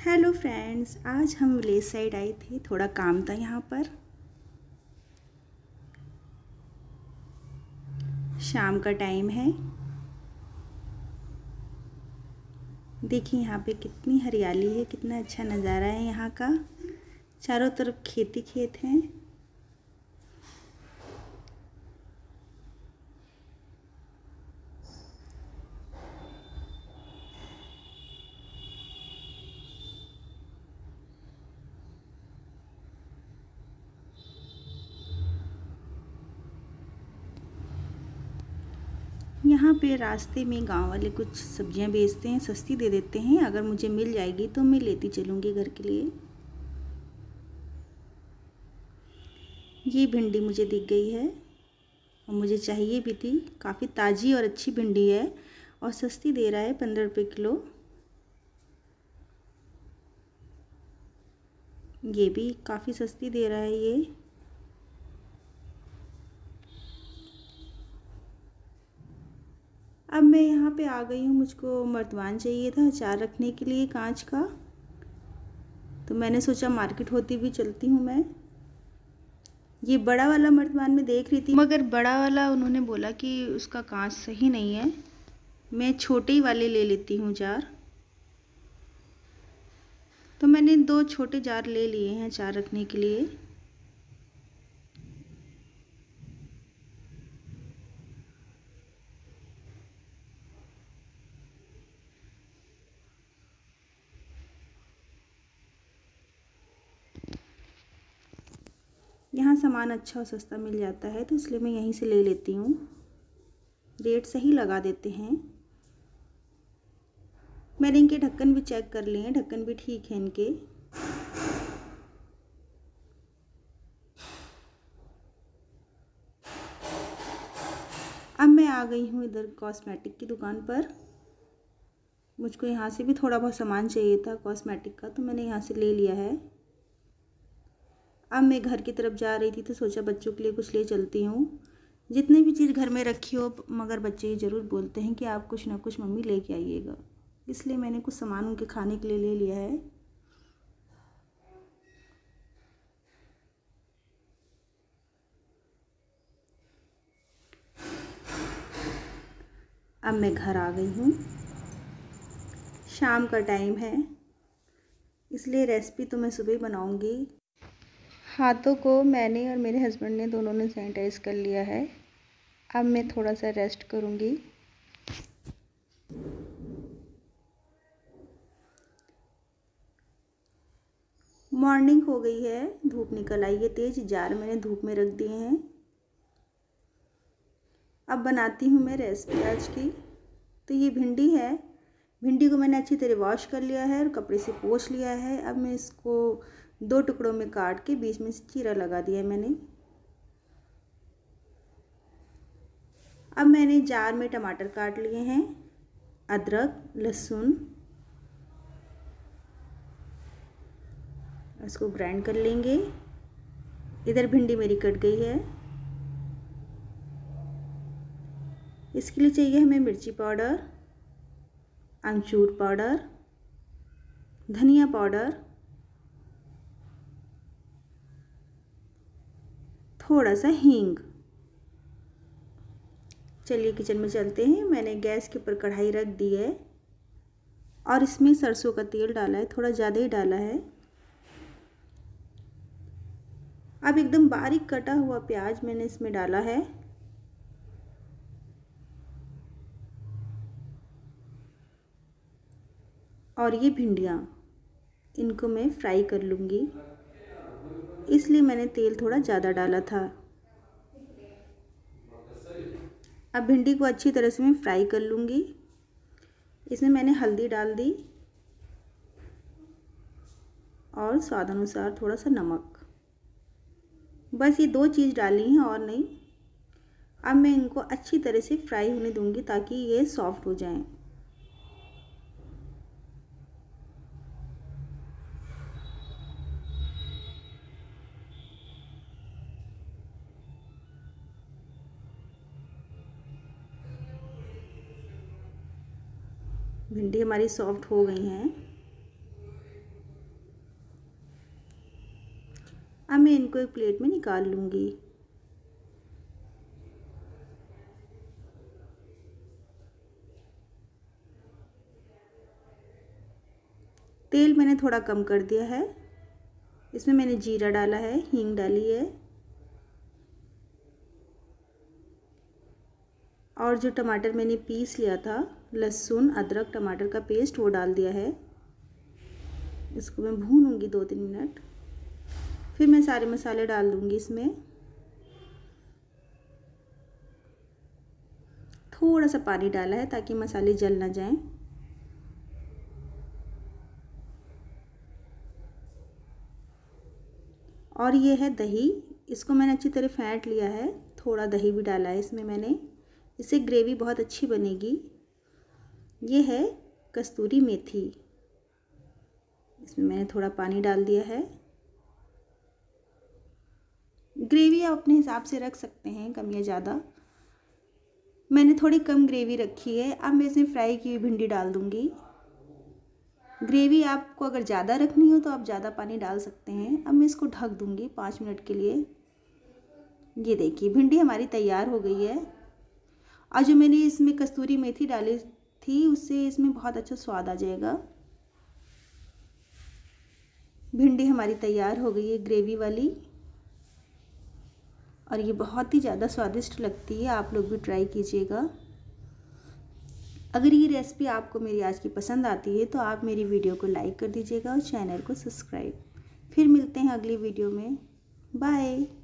Hello friends, आज हम village side आए थे। थोड़ा काम था यहाँ पर। शाम का टाइम है। देखिए यहाँ पे कितनी हरियाली है, कितना अच्छा नज़ारा है यहाँ का। चारों तरफ खेती खेत हैं। यहाँ पे रास्ते में गांव वाले कुछ सब्जियां बेचते हैं, सस्ती दे देते हैं। अगर मुझे मिल जाएगी तो मैं लेती चलूँगी घर के लिए। ये भिंडी मुझे दिख गई है और मुझे चाहिए भी थी। काफ़ी ताज़ी और अच्छी भिंडी है और सस्ती दे रहा है, 15 रुपये किलो। ये भी काफ़ी सस्ती दे रहा है ये। अब मैं यहाँ पे आ गई हूँ। मुझको मर्तबान चाहिए था अचार रखने के लिए, कांच का। तो मैंने सोचा मार्केट होती हुई चलती हूँ मैं। ये बड़ा वाला मर्तबान में देख रही थी, मगर बड़ा वाला उन्होंने बोला कि उसका कांच सही नहीं है। मैं छोटे ही वाले ले लेती हूँ जार। तो मैंने 2 छोटे जार ले लिए हैं अचार रखने के लिए। यहाँ सामान अच्छा और सस्ता मिल जाता है, तो इसलिए मैं यहीं से ले लेती हूँ। रेट सही लगा देते हैं। मैंने इनके ढक्कन भी चेक कर लिए हैं, ढक्कन भी ठीक है इनके। अब मैं आ गई हूँ इधर कॉस्मेटिक की दुकान पर। मुझको यहाँ से भी थोड़ा बहुत सामान चाहिए था कॉस्मेटिक का, तो मैंने यहाँ से ले लिया है। अब मैं घर की तरफ जा रही थी तो सोचा बच्चों के लिए कुछ ले चलती हूँ। जितनी भी चीज़ घर में रखी हो, मगर बच्चे ये ज़रूर बोलते हैं कि आप कुछ ना कुछ मम्मी लेके आइएगा। इसलिए मैंने कुछ सामान उनके खाने के लिए ले लिया है। अब मैं घर आ गई हूँ। शाम का टाइम है, इसलिए रेसिपी तो मैं सुबह बनाऊँगी। हाथों को मैंने और मेरे हस्बैंड ने दोनों ने सैनिटाइज़ कर लिया है। अब मैं थोड़ा सा रेस्ट करूँगी। मॉर्निंग हो गई है, धूप निकल आई है तेज़। जार मैंने धूप में रख दिए हैं। अब बनाती हूँ मैं रेसिपी आज की। तो ये भिंडी है। भिंडी को मैंने अच्छी तरह वॉश कर लिया है और कपड़े से पोंछ लिया है। अब मैं इसको 2 टुकड़ों में काट के बीच में से चीरा लगा दिया है मैंने। अब मैंने जार में टमाटर काट लिए हैं, अदरक, लहसुन। इसको ग्राइंड कर लेंगे। इधर भिंडी मेरी कट गई है। इसके लिए चाहिए हमें मिर्ची पाउडर, अमचूर पाउडर, धनिया पाउडर, थोड़ा सा हींग। चलिए किचन में चलते हैं। मैंने गैस के ऊपर कढ़ाई रख दी है और इसमें सरसों का तेल डाला है, थोड़ा ज़्यादा ही डाला है। अब एकदम बारीक कटा हुआ प्याज मैंने इसमें डाला है। और ये भिंडियाँ, इनको मैं फ्राई कर लूँगी, इसलिए मैंने तेल थोड़ा ज़्यादा डाला था। अब भिंडी को अच्छी तरह से मैं फ्राई कर लूँगी। इसमें मैंने हल्दी डाल दी और स्वाद अनुसार थोड़ा सा नमक। बस ये 2 चीज़ डाली हैं और नहीं। अब मैं इनको अच्छी तरह से फ्राई होने दूँगी ताकि ये सॉफ्ट हो जाएं। भिंडी हमारी सॉफ्ट हो गई हैं। अब मैं इनको एक प्लेट में निकाल लूँगी। तेल मैंने थोड़ा कम कर दिया है। इसमें मैंने जीरा डाला है, हींग डाली है और जो टमाटर मैंने पीस लिया था, लहसुन अदरक टमाटर का पेस्ट, वो डाल दिया है। इसको मैं भूनूंगी 2-3 मिनट। फिर मैं सारे मसाले डाल दूंगी इसमें। थोड़ा सा पानी डाला है ताकि मसाले जल ना जाएं। और ये है दही, इसको मैंने अच्छी तरह फेंट लिया है। थोड़ा दही भी डाला है इसमें मैंने, इससे ग्रेवी बहुत अच्छी बनेगी। ये है कस्तूरी मेथी, इसमें मैंने थोड़ा पानी डाल दिया है। ग्रेवी आप अपने हिसाब से रख सकते हैं, कम या ज़्यादा। मैंने थोड़ी कम ग्रेवी रखी है। अब मैं इसमें फ्राई की हुई भिंडी डाल दूँगी। ग्रेवी आपको अगर ज़्यादा रखनी हो तो आप ज़्यादा पानी डाल सकते हैं। अब मैं इसको ढक दूँगी 5 मिनट के लिए। ये देखिए भिंडी हमारी तैयार हो गई है। और जो मैंने इसमें कस्तूरी मेथी डाली थी, उससे इसमें बहुत अच्छा स्वाद आ जाएगा। भिंडी हमारी तैयार हो गई है ग्रेवी वाली, और ये बहुत ही ज़्यादा स्वादिष्ट लगती है। आप लोग भी ट्राई कीजिएगा। अगर ये रेसिपी आपको मेरी आज की पसंद आती है तो आप मेरी वीडियो को लाइक कर दीजिएगा और चैनल को सब्सक्राइब। फिर मिलते हैं अगली वीडियो में। बाय।